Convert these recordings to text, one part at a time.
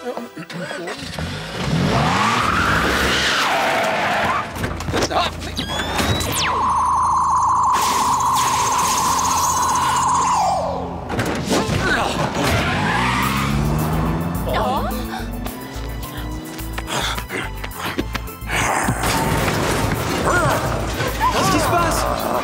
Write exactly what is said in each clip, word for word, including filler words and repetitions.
Qu'est-ce qui se passe?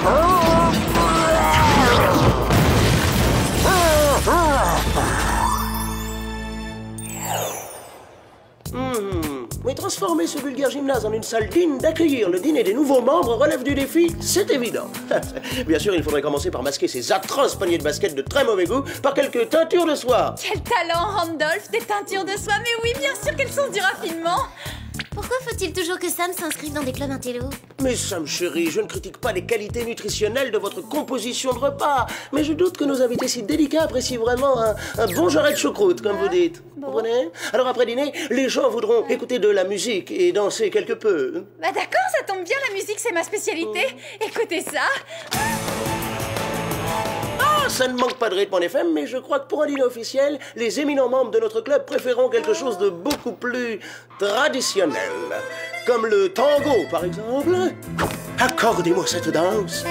Mmh. Mais transformer ce vulgaire gymnase en une salle digne d'accueillir le dîner des nouveaux membres relève du défi, c'est évident. Bien sûr, il faudrait commencer par masquer ces atroces paniers de basket de très mauvais goût par quelques teintures de soie. Quel talent, Randolph, des teintures de soie. Mais oui, bien sûr, quel sens du raffinement. Pourquoi faut-il toujours que Sam s'inscrive dans des clubs intello? Mais Sam chérie, je ne critique pas les qualités nutritionnelles de votre composition de repas, mais je doute que nos invités si délicats apprécient vraiment un, un bon jarret de choucroute, comme vous dites. Vous comprenez? Alors après dîner, les gens voudront écouter de la musique et danser quelque peu. Bah d'accord, ça tombe bien, la musique c'est ma spécialité. Écoutez ça. Ah, ça ne manque pas de rythme en effet, mais je crois que pour un dîner officiel, les éminents membres de notre club préféreront quelque chose de beaucoup plus traditionnel. Comme le tango, par exemple. Accordez-moi cette danse.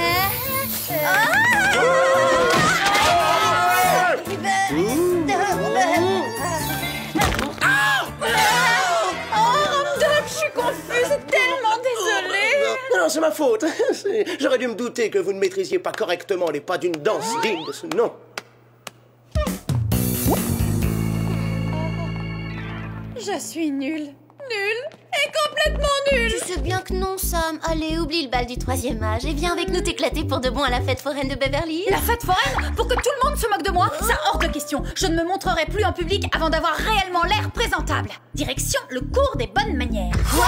Je suis confuse, tellement désolée. Non, c'est ma faute. J'aurais dû me douter que vous ne maîtrisiez pas correctement les pas d'une danse digne de ce nom. Je suis nulle. Nulle et complètement nulle. Tu sais bien que non, Sam. Allez, oublie le bal du troisième âge et viens avec nous t'éclater pour de bon à la fête foraine de Beverly Hills. La fête foraine? Pour que tout le monde se moque de moi? Ça hors de question. Je ne me montrerai plus en public avant d'avoir réellement l'air présentable. Direction le cours des bonnes manières. Quoi?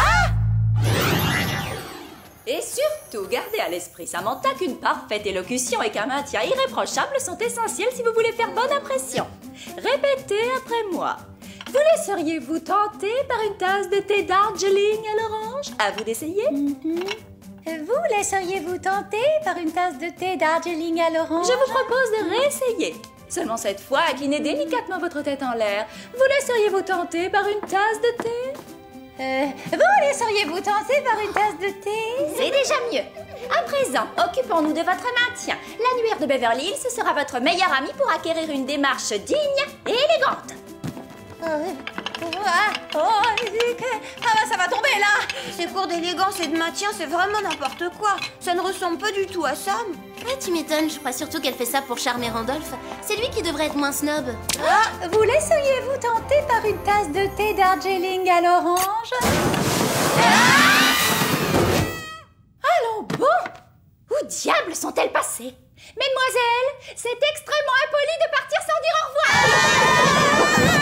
Et surtout, gardez à l'esprit, Samantha, qu'une parfaite élocution et qu'un maintien irréprochable sont essentiels si vous voulez faire bonne impression. Répétez après moi. Vous laisseriez-vous tenter par une tasse de thé Darjeeling à l'orange? À vous d'essayer. Mm-hmm. Vous laisseriez-vous tenter par une tasse de thé Darjeeling à l'orange? Je vous propose de réessayer. Seulement cette fois, inclinez délicatement votre tête en l'air. Vous laisseriez-vous tenter par une tasse de thé? Euh, vous laisseriez-vous tenter par une tasse de thé? C'est déjà mieux. À présent, occupons-nous de votre maintien. L'annuaire de Beverly Hills sera votre meilleur ami pour acquérir une démarche digne et élégante. Oh, ah, oh, ah bah ça va tomber là. Ces cours d'élégance et de maintien, c'est vraiment n'importe quoi. Ça ne ressemble pas du tout à Sam. Ouais, tu m'étonnes, je crois surtout qu'elle fait ça pour charmer Randolph. C'est lui qui devrait être moins snob. Ah, vous laisseriez-vous tenter par une tasse de thé Darjeeling à l'orange? Ah! Allons bon! Où diable sont-elles passées? Mesdemoiselles, c'est extrêmement impoli de partir sans dire au revoir.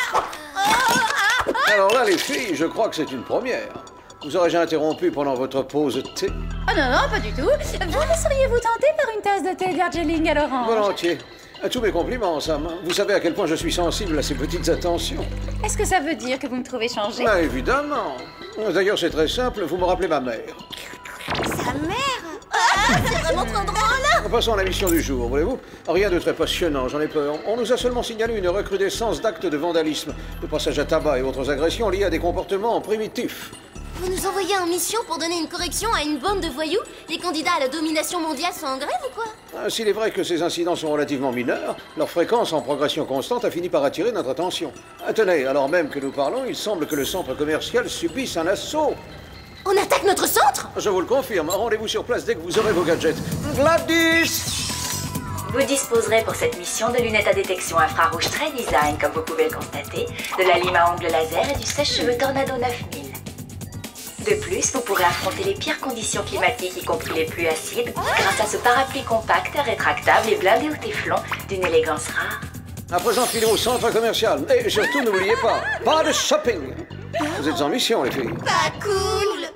Alors là, les filles, je crois que c'est une première. Vous aurais-je interrompu pendant votre pause thé? Oh non, non, pas du tout. Vous laisseriez-vous tenter par une tasse de thé Darjeeling à l'orange? Volontiers. À tous mes compliments, Sam. Vous savez à quel point je suis sensible à ces petites attentions. Est-ce que ça veut dire que vous me trouvez changé? Bah, évidemment. D'ailleurs, c'est très simple, vous me rappelez ma mère. Sa mère? Ah, c'est vraiment trop drôle. Passons à la mission du jour, voulez-vous? Rien de très passionnant, j'en ai peur. On nous a seulement signalé une recrudescence d'actes de vandalisme, de passage à tabac et autres agressions liées à des comportements primitifs. Vous nous envoyez en mission pour donner une correction à une bande de voyous? Les candidats à la domination mondiale sont en grève ou quoi? Ah, s'il est vrai que ces incidents sont relativement mineurs, leur fréquence en progression constante a fini par attirer notre attention. Ah, tenez, alors même que nous parlons, il semble que le centre commercial subisse un assaut. On attaque notre centre? Je vous le confirme, rendez-vous sur place dès que vous aurez vos gadgets. Gladys! Vous disposerez pour cette mission de lunettes à détection infrarouge très design, comme vous pouvez le constater, de la lime à ongles laser et du sèche-cheveux Tornado neuf mille. De plus, vous pourrez affronter les pires conditions climatiques, y compris les pluies acides, grâce à ce parapluie compact, rétractable et blindé au téflon d'une élégance rare. À présent, filez au centre commercial. Et surtout, n'oubliez pas, pas de shopping. Vous êtes en mission, les filles. Pas cool.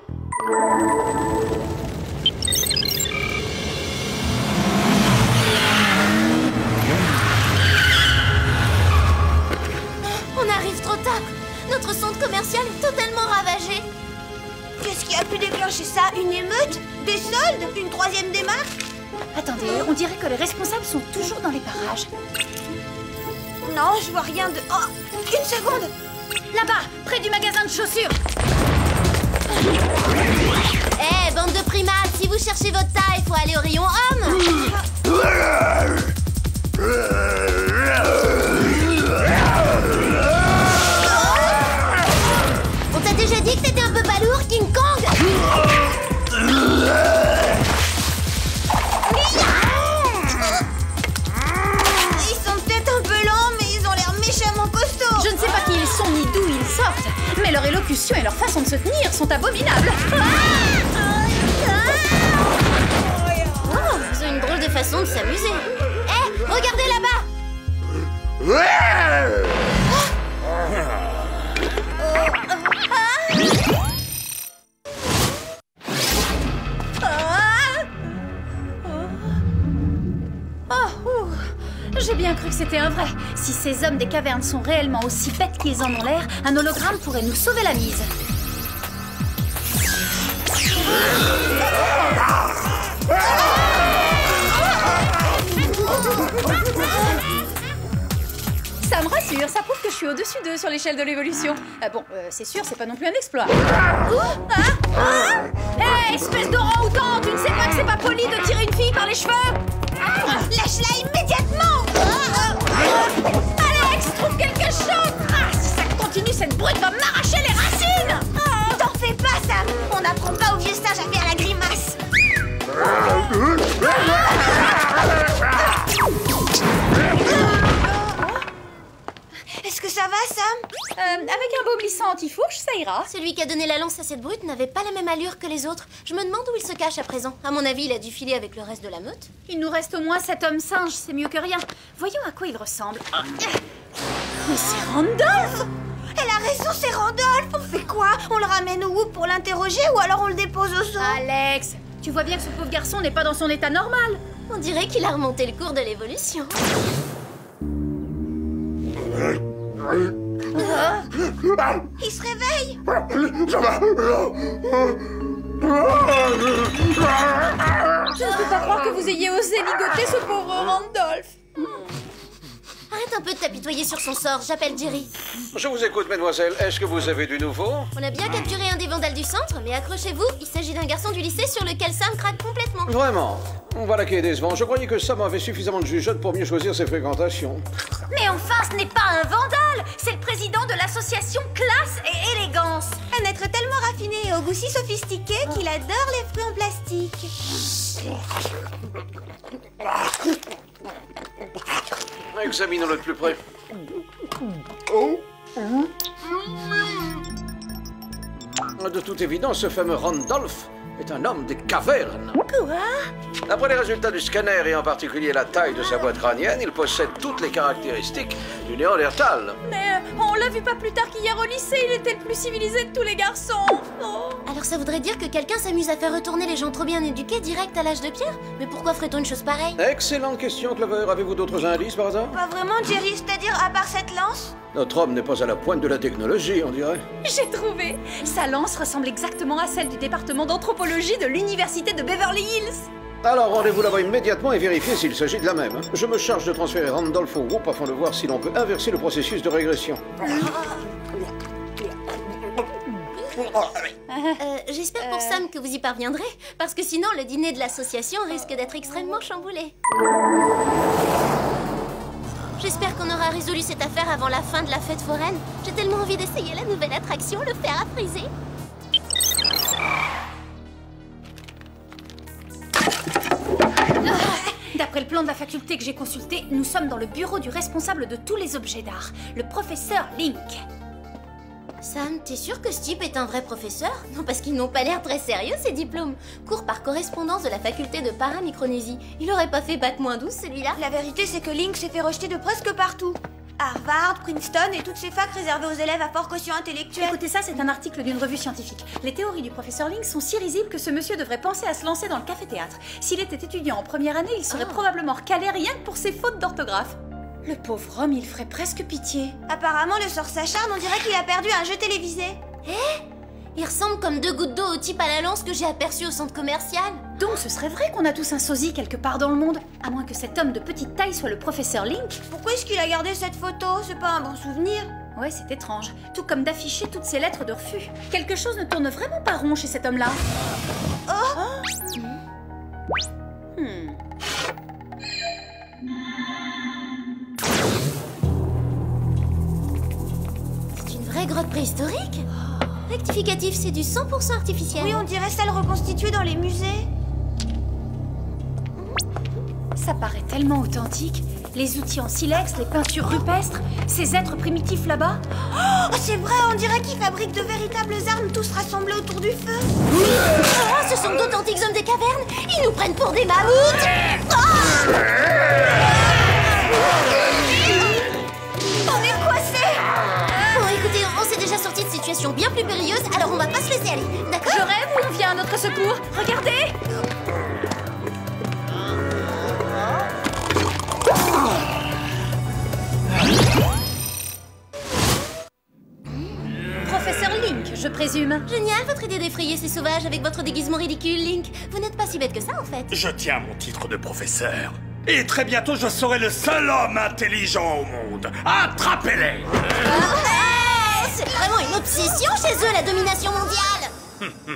On arrive trop tard. Notre centre commercial est totalement ravagé. Qu'est-ce qui a pu déclencher ça? Une émeute? Des soldes? Une troisième démarche? Attendez, on dirait que les responsables sont toujours dans les parages. Non, je vois rien de... Oh, une seconde. Là-bas, près du magasin de chaussures. Eh, hey, bande de primates, si vous cherchez votre taille, faut aller au rayon homme. On t'a déjà dit que t'étais un peu balourd, King Kong? Ils sont peut-être un peu lents, mais ils ont l'air méchamment costauds. Je ne sais pas qui ils sont ni d'où ils sortent, mais leur élocution et leur façon de se tenir sont abominables. Oh, ils ont une drôle de façon de s'amuser. Eh, hey, regardez là-bas. J'ai bien cru que c'était un vrai. Si ces hommes des cavernes sont réellement aussi bêtes qu'ils en ont l'air, un hologramme pourrait nous sauver la mise. Ça me rassure, ça prouve que je suis au-dessus d'eux sur l'échelle de l'évolution. Ah bon, euh, c'est sûr, c'est pas non plus un exploit. Hé, hey, espèce d'orang-outan, tu ne sais pas que c'est pas poli de tirer une fille par les cheveux? Lâche-la immédiatement. Alex, trouve quelque chose. Ah, si ça continue, cette brute va m'arracher les racines. Oh, t'en fais pas, Sam. On n'apprend pas aux vieux sages à faire la grimace. Est-ce que ça va, Sam? Euh, avec un baume lissant anti-fourche, ça ira. Celui qui a donné la lance à cette brute n'avait pas la même allure que les autres. Je me demande où il se cache à présent. À mon avis, il a dû filer avec le reste de la meute. Il nous reste au moins cet homme singe, c'est mieux que rien. Voyons à quoi il ressemble. Mais c'est Randolph! Elle a raison, c'est Randolph. On fait quoi? On le ramène au Whoop pour l'interroger ou alors on le dépose au zoo? Alex, tu vois bien que ce pauvre garçon n'est pas dans son état normal. On dirait qu'il a remonté le cours de l'évolution. Il se réveille. Je ne peux pas croire que vous ayez osé ligoter ce pauvre Randolph. Arrête un peu de t'apitoyer sur son sort, j'appelle Jerry. Je vous écoute, mademoiselle. Est-ce que vous avez du nouveau? On a bien capturé un des vandales du centre, mais accrochez-vous, il s'agit d'un garçon du lycée sur lequel Sam craque complètement. Vraiment? Voilà qui est décevant. Je croyais que Sam avait suffisamment de jugeote pour mieux choisir ses fréquentations. Mais enfin, ce n'est pas un vandale. C'est le président de l'association Classe et Élégance. Un être tellement raffiné et au goût si sophistiqué qu'il adore les fruits en plastique. Examinons-le de plus près. De toute évidence, ce fameux Randolph est un homme des cavernes. Quoi? D'après les résultats du scanner et en particulier la taille de sa boîte crânienne, il possède toutes les caractéristiques du Néandertal. Mais euh, on l'a vu pas plus tard qu'hier au lycée, il était le plus civilisé de tous les garçons. Oh. Alors ça voudrait dire que quelqu'un s'amuse à faire retourner les gens trop bien éduqués direct à l'âge de pierre? Mais pourquoi ferait-on une chose pareille? Excellente question, Clover. Avez-vous d'autres indices par hasard? Pas vraiment, Jerry, c'est-à-dire à part cette lance? Notre homme n'est pas à la pointe de la technologie, on dirait. J'ai trouvé. Sa lance ressemble exactement à celle du département d'anthropologie de l'université de Beverly Hills. Alors rendez-vous là-bas immédiatement et vérifiez s'il s'agit de la même. Je me charge de transférer Randolph au Whoop afin de voir si l'on peut inverser le processus de régression. Euh, j'espère pour Sam que vous y parviendrez, parce que sinon le dîner de l'association risque d'être extrêmement chamboulé. J'espère qu'on aura résolu cette affaire avant la fin de la fête foraine. J'ai tellement envie d'essayer la nouvelle attraction, le fer à friser. D'après le plan de la faculté que j'ai consulté, nous sommes dans le bureau du responsable de tous les objets d'art, le professeur Link. Sam, t'es sûr que ce type est un vrai professeur? Non, parce qu'ils n'ont pas l'air très sérieux, ces diplômes. Cours par correspondance de la faculté de Paramicronésie. Il aurait pas fait bac moins douze, celui-là? La vérité, c'est que Link s'est fait rejeter de presque partout. Harvard, Princeton et toutes ces facs réservées aux élèves à fort quotient intellectuel. Écoutez, ça, c'est un article d'une revue scientifique. Les théories du professeur Link sont si risibles que ce monsieur devrait penser à se lancer dans le café-théâtre. S'il était étudiant en première année, il serait Oh. probablement recalé rien que pour ses fautes d'orthographe. Le pauvre homme, il ferait presque pitié. Apparemment, le sort s'acharne, on dirait qu'il a perdu un jeu télévisé. Il ressemble comme deux gouttes d'eau au type à la lance que j'ai aperçu au centre commercial. Donc ce serait vrai qu'on a tous un sosie quelque part dans le monde, à moins que cet homme de petite taille soit le professeur Link. Pourquoi est-ce qu'il a gardé cette photo? C'est pas un bon souvenir. Ouais, c'est étrange. Tout comme d'afficher toutes ces lettres de refus. Quelque chose ne tourne vraiment pas rond chez cet homme-là. Oh, Hmm. C'est une vraie grotte préhistorique. Rectificatif, c'est du cent pour cent artificiel. oui, on dirait celle reconstituée dans les musées. Ça paraît tellement authentique. Les outils en silex, les peintures rupestres, ces êtres primitifs là-bas. Oh, c'est vrai, on dirait qu'ils fabriquent de véritables armes tous rassemblés autour du feu. Oh, ce sont d'authentiques hommes des cavernes. Ils nous prennent pour des mammouths. Oh On est coincés. Bon, écoutez, on s'est déjà sorti de situations bien plus périlleuses, alors on va pas se laisser aller, d'accord? Je rêve ou on vient à notre secours. Regardez! Professeur Link, je présume. Génial, votre idée d'effrayer ces sauvages avec votre déguisement ridicule, Link. Vous n'êtes pas si bête que ça, en fait. Je tiens mon titre de professeur. Et très bientôt, je serai le seul homme intelligent au monde. Attrapez-les! Ah, c'est vraiment une obsession chez eux, la domination mondiale.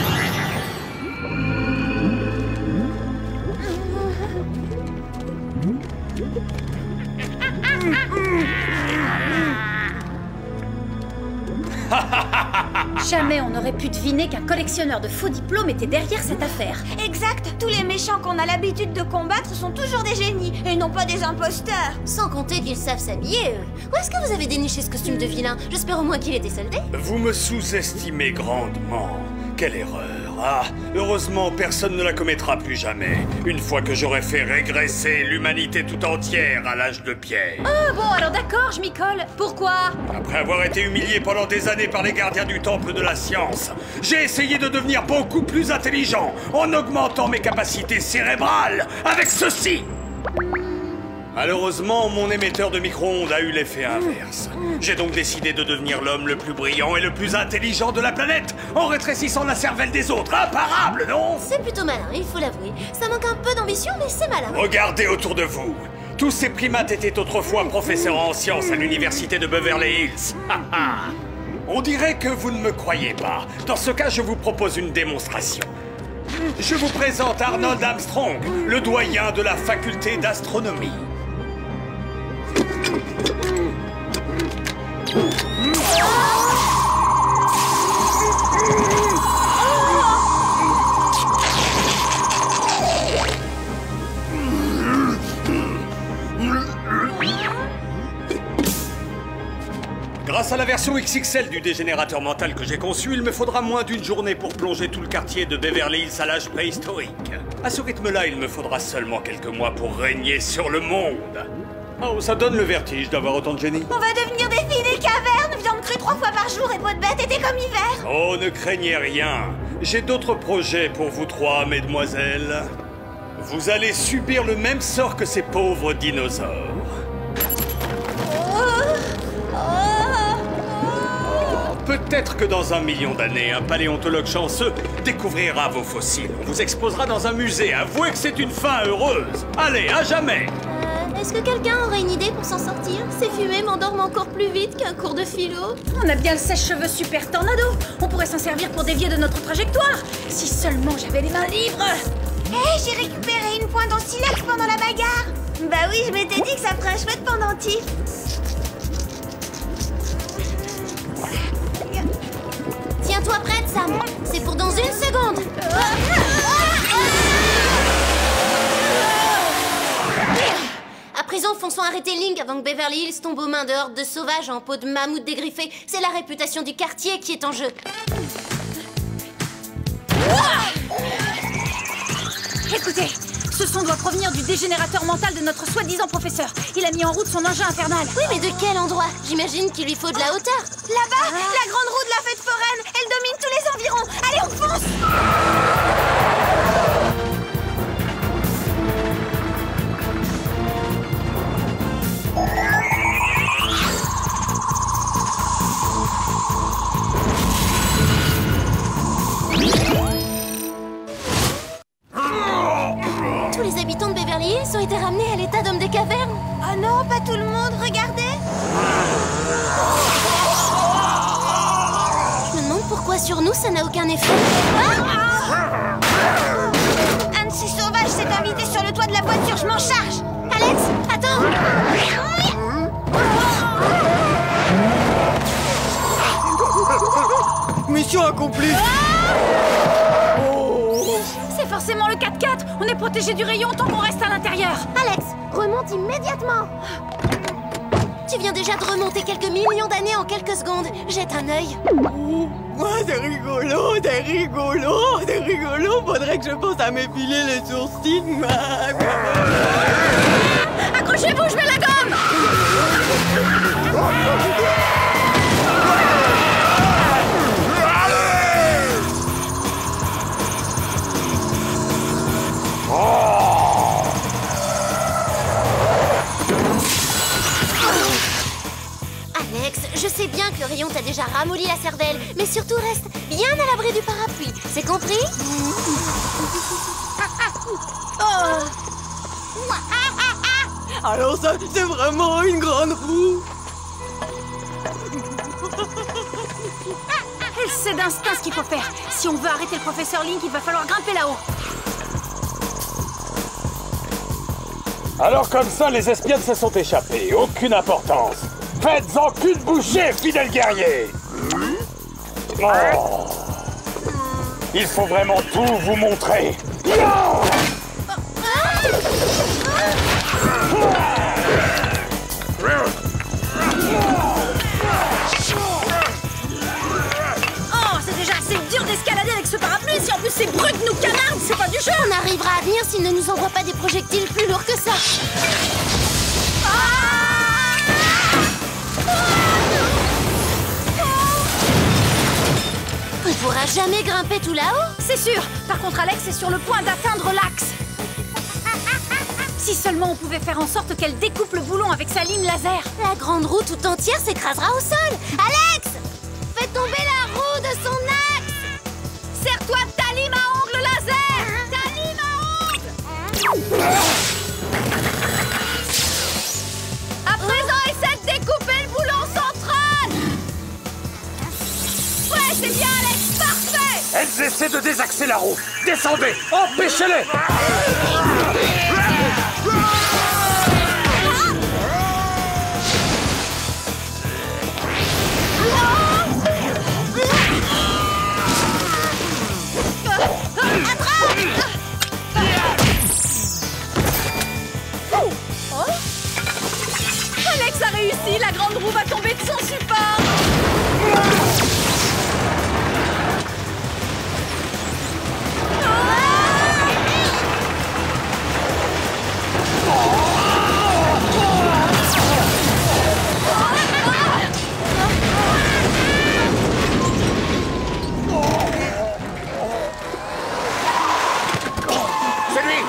Jamais on n'aurait pu deviner qu'un collectionneur de faux diplômes était derrière cette affaire. Exact, tous les méchants qu'on a l'habitude de combattre sont toujours des génies, et non pas des imposteurs. Sans compter qu'ils savent s'habiller, eux. Où est-ce que vous avez déniché ce costume de vilain? J'espère au moins qu'il était soldé. Vous me sous-estimez grandement. Quelle erreur. Ah, heureusement, personne ne la commettra plus jamais. Une fois que j'aurai fait régresser l'humanité tout entière à l'âge de pierre. Ah bon, alors d'accord, je m'y colle. Pourquoi? Après avoir été humilié pendant des années par les gardiens du temple de la science, j'ai essayé de devenir beaucoup plus intelligent en augmentant mes capacités cérébrales avec ceci. Malheureusement, mon émetteur de micro-ondes a eu l'effet inverse. J'ai donc décidé de devenir l'homme le plus brillant et le plus intelligent de la planète en rétrécissant la cervelle des autres. Imparable, non? C'est plutôt malin, il faut l'avouer. Ça manque un peu d'ambition, mais c'est malin. Regardez autour de vous. Tous ces primates étaient autrefois professeurs en sciences à l'université de Beverly Hills. On dirait que vous ne me croyez pas. Dans ce cas, je vous propose une démonstration. Je vous présente Arnold Armstrong, le doyen de la faculté d'astronomie. Grâce à la version X X L du dégénérateur mental que j'ai conçu, il me faudra moins d'une journée pour plonger tout le quartier de Beverly Hills à l'âge préhistorique. À ce rythme-là, il me faudra seulement quelques mois pour régner sur le monde. Oh, ça donne le vertige d'avoir autant de génie. On va devenir des filles des cavernes, viande crue trois fois par jour et peau de bête été comme hiver. Oh, ne craignez rien. J'ai d'autres projets pour vous trois, mesdemoiselles. Vous allez subir le même sort que ces pauvres dinosaures. Peut-être que dans un million d'années, un paléontologue chanceux découvrira vos fossiles. On vous exposera dans un musée. Avouez que c'est une fin heureuse. Allez, à jamais. Euh, est-ce que quelqu'un aurait une idée pour s'en sortir? Ces fumées m'endorment encore plus vite qu'un cours de philo. On a bien le sèche-cheveux super tornado. On pourrait s'en servir pour dévier de notre trajectoire. Si seulement j'avais les mains libres. Hé, hey, j'ai récupéré une pointe en silex pendant la bagarre. Bah oui, je m'étais dit que ça ferait un chouette pendentif. Tiens-toi prête, Sam. C'est pour dans une seconde. À présent, fonçons arrêter Link avant que Beverly Hills tombe aux mains de hordes de sauvages en peau de mammouth dégriffé. C'est la réputation du quartier qui est en jeu. Écoutez, ce son doit provenir du dégénérateur mental de notre soi-disant professeur. Il a mis en route son engin infernal. Oui, mais de quel endroit? J'imagine qu'il lui faut de la hauteur. Là-bas, ah. La grande roue de la fête foraine. Elle domine tous les environs. Allez, on fonce! Tous les habitants de Beverly Hills ont été ramenés à l'état d'hommes des cavernes. Oh non, pas tout le monde, regardez! fois sur nous, ça n'a aucun effet. Ah Un de ces sauvages s'est invité sur le toit de la voiture, je m'en charge. Alex, attends. Mission accomplie. C'est forcément le quatre-quatre. On est protégé du rayon tant qu'on reste à l'intérieur. Alex, remonte immédiatement. Tu viens déjà de remonter quelques millions d'années en quelques secondes. Jette un œil. Ouais, c'est rigolo, c'est rigolo, c'est rigolo. Faudrait que je pense à m'épiler les sourcils. Accrochez-vous, je mets la gomme. Alex, je sais bien que le rayon t'a déjà ramolli la cervelle, mais surtout reste bien à l'abri du parapluie. C'est compris? Oh. Alors ça, c'est vraiment une grande roue. Elle sait d'instinct ce qu'il faut faire. Si on veut arrêter le professeur Link, il va falloir grimper là-haut. Alors comme ça, les espionnes se sont échappées. Aucune importance. Faites-en qu'une bouchée, fidèles guerriers. Oh. Il faut vraiment tout vous montrer. Oh, c'est déjà assez dur d'escalader avec ce parapluie. Si en plus ces brutes nous canardent, c'est pas du jeu. On arrivera à venir s'il ne nous envoie pas des projectiles plus lourds que ça. On pourra jamais grimper tout là-haut. C'est sûr. Par contre, Alex est sur le point d'atteindre l'axe. Si seulement on pouvait faire en sorte qu'elle découpe le boulon avec sa lime laser. La grande roue tout entière s'écrasera au sol. Alex, fais tomber la roue de son axe. Serre-toi de ta lime à ongles laser. Ta lime à ongles. À présent, essaie de découper le boulon central. Ouais, c'est bien, Alex. Parfait. Elles essaient de désaxer la roue. Descendez. Empêchez-les. Alex a réussi, la grande roue va tomber de son support. C'est lui.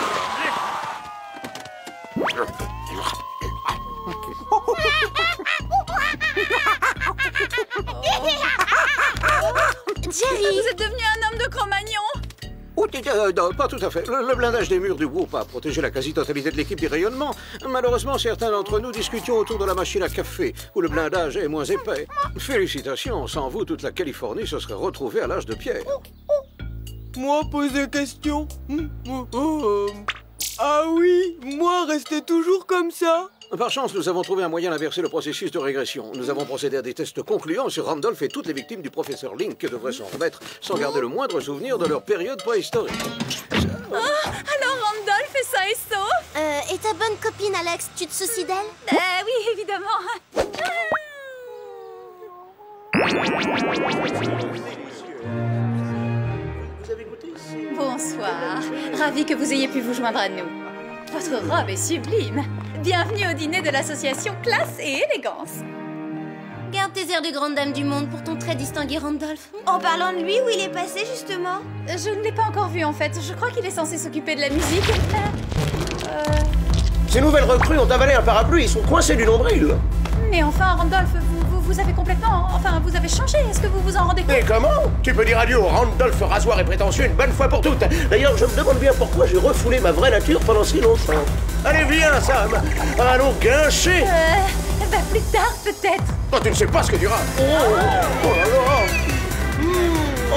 Jerry, Vous êtes devenu un homme de Cro-Magnon. Oh, euh, non, pas tout à fait. Le, le blindage des murs du groupe a protégé la quasi-totalité de l'équipe des rayonnements. Malheureusement, certains d'entre nous discutions autour de la machine à café, où le blindage est moins épais. Félicitations, sans vous, toute la Californie se serait retrouvée à l'âge de pierre. Moi poser question. Euh, Ah oui, moi rester toujours comme ça. Par chance, nous avons trouvé un moyen d'inverser le processus de régression. Nous avons procédé à des tests concluants sur Randolph et toutes les victimes du professeur Link qui devraient s'en remettre sans garder le moindre souvenir de leur période préhistorique. Oh, alors Randolph est sain et sauf. euh, et ta bonne copine Alex, tu te soucies d'elle? Euh, oui, évidemment. Bonsoir. Ravi que vous ayez pu vous joindre à nous. Votre robe est sublime. Bienvenue au dîner de l'association Classe et Élégance. Garde tes airs de grande dame du monde pour ton très distingué Randolph. En parlant de lui, où il est passé justement? Je ne l'ai pas encore vu en fait. Je crois qu'il est censé s'occuper de la musique. Euh, euh, Ces nouvelles recrues ont avalé un parapluie, ils sont coincés du nombril. Mais enfin, Randolph, vous, vous, vous avez complètement... Enfin, vous avez changé. Est-ce que vous vous en rendez compte? Et comment? Tu peux dire adieu au Randolph rasoir et prétentieux une bonne fois pour toutes. D'ailleurs, je me demande bien pourquoi j'ai refoulé ma vraie nature pendant si longtemps. Allez, viens, Sam. Allons gâcher. Euh... Bah, plus tard, peut-être. Oh, tu ne sais pas ce que tu rates. Oh, oh là là. Mmh.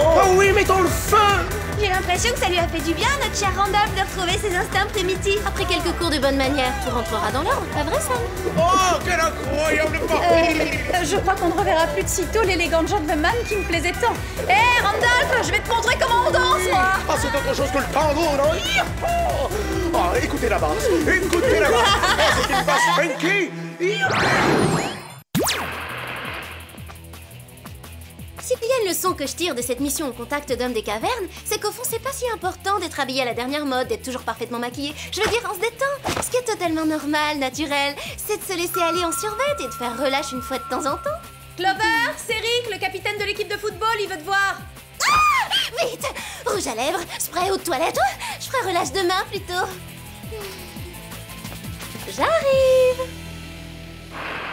mettons le feu. J'ai l'impression que ça lui a fait du bien à notre cher Randolph de retrouver ses instincts primitifs. Après quelques cours de bonne manière, tout rentrera dans l'ordre, pas vrai, Sam? Oh, quel incroyable bordel! Euh, je crois qu'on ne reverra plus de sitôt l'élégant gentleman qui me plaisait tant. Hé, hey, Randolph, je vais te montrer comment on danse, moi. Ah, c'est autre chose que le tango, non? Youhou! Ah, écoutez la basse, écoutez la basse. Ah, c'est une basse funky. S'il y a une leçon que je tire de cette mission au contact d'hommes des cavernes, c'est qu'au fond, c'est pas si important d'être habillé à la dernière mode, d'être toujours parfaitement maquillé. Je veux dire, on se détend. Ce qui est totalement normal, naturel, c'est de se laisser aller en survêt et de faire relâche une fois de temps en temps. Clover, c'est Rick, le capitaine de l'équipe de football, il veut te voir. Ah! Vite! Rouge à lèvres, spray eau de toilette. Oh, je ferai relâche demain plutôt. J'arrive.